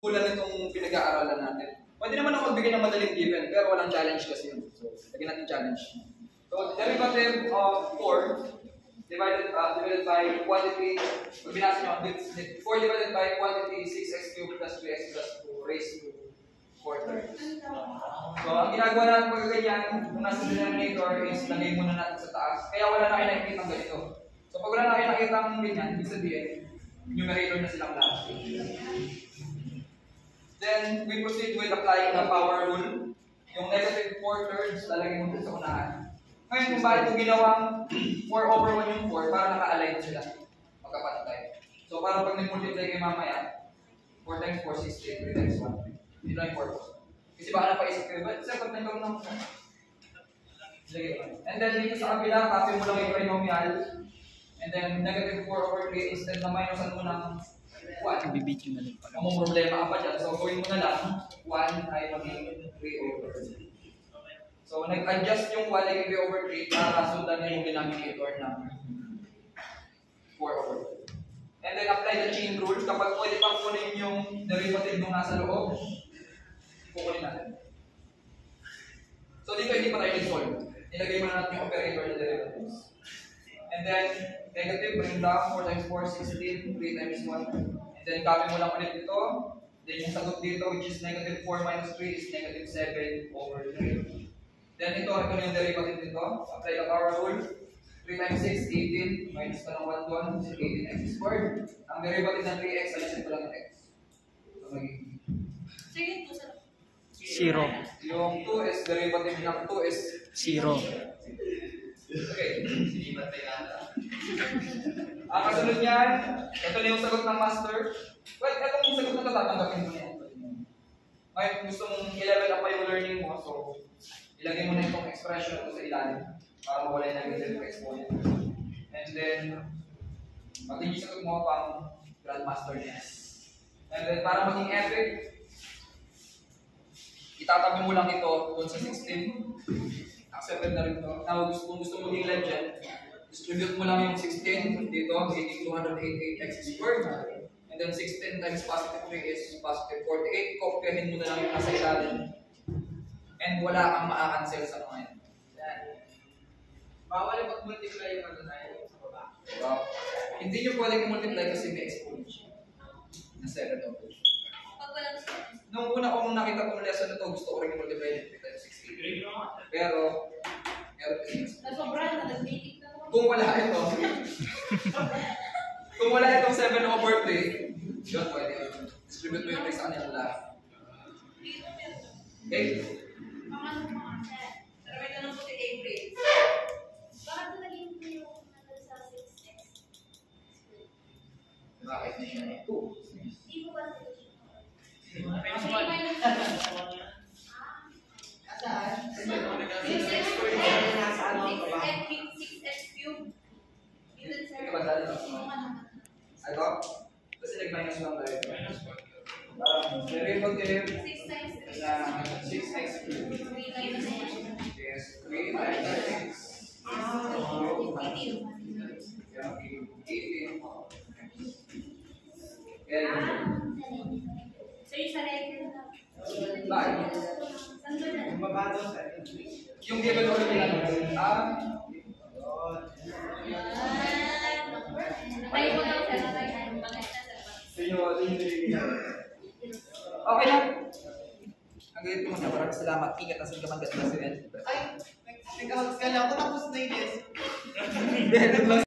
Kulang itong pinag-aaralan natin. Pwede naman ako magbigay ng madaling given, pero walang challenge kasi yun. So, lagyan natin challenge. So, derivative of 4 divided by quantity, pag binasa nyo, 4 divided by quantity 6x cubed plus 3x plus 2 raised to 4 thirds. So, ang ginagawa natin pag ganyan, kung nasa denominator is lagay muna natin sa taas. Kaya wala na kayo nakikita ng ganito. So, pag wala na kayo nakikita ng ganyan, ibig sabihin, numerator na silang lahat. Then, we proceed with applying the power rule. Yung negative 4 thirds, lalagay mo dun sa unahan. Ngayon, kung bakit kung ginawang 4 over 1 yung 4, para naka-align sila. Magkapantay. So, parang pag nag-multiply kayo mamaya, 4 times 4, 16, 3 times 1. Ito lang yung purpose. Kasi baka napaisip kayo, ba't sir, pag nagkaroon ng and then, dito sa kabila, copy mo lang yung trinomial. And then, negative 4 over 3, instead na minusan mo ng 1. Bibidyo na lang pala. Kung problema ka pa dyan, so gawin mo na lang, 1 ay maging 3 over 3. So, nag-adjust yung 1 ay 3 over 3 para sundan na yung denominator ng 4 over 3. And then, apply the chain rule. Kapag pwede pang kunin yung derivative nung nasa loob, kukunin natin. So, dito hindi pa tayo nag-solve. Nilagay mo na natin yung operator na derivatives. And then, negative, bring down 4 times 4, 16, 3 times 1. And then, copy mo lang ulit dito. Then, yung sagot dito, which is negative 4 minus 3 is negative 7 over 3. Then, ito na yung derivative dito. Apply the power rule. 3 times 6, 18. Minus pa ng 1 doon, 18x squared. Ang derivative ng 3x, alisin ko lang yung x. So, magiging 0. yung 2 is derivative ng 2 is 0. okay. Ang kasunod niyan, ito na yung sagot ng master. Well, itong sagot na ito, tatanggapin mo na yan. Ngayon, gusto mong i-level up pa yung learning mo, so ilagay mo na itong expression ito sa ilalim para mawala yung negative exponent. And then, pag yung sagot mo pang grandmaster niya. And then, para maging epic, itatabi mo lang ito doon sa 16. Accepted na rin ito. Now, kung gusto mo maging legend, distribute mo lang yung 16 dito, magiging 288x squared. And then 16 times positive 3 is positive 48. Kopyahin mo na lang yung nasa challenge. And wala kang maa-cancel sa mga yan. Bawal yung mag-multiply yung ano tayo sa baba. Wow. Hindi nyo pwede i-multiply kasi may exponential na 7 over. Nung una kong nakita kong lesson na ito, gusto ko rin i-multiply yung 3 times 16. Pero, meron kasi kung wala ito, kung wala itong 7 over 3, yun pwede. Distribute mo yung 3 sa kanila lahat. Okay? Bakit na siya 2? Ito? Kasi nag-minus lang tayo. Derivative na 6x cubed is 3 times x. 18. Bakit? Yung given original okay lang. Ang ganito mo sa maraming salamat. Ingat na sa gaman-gat na si Ed. Ay, nag-out ka lang. Tapos na yun.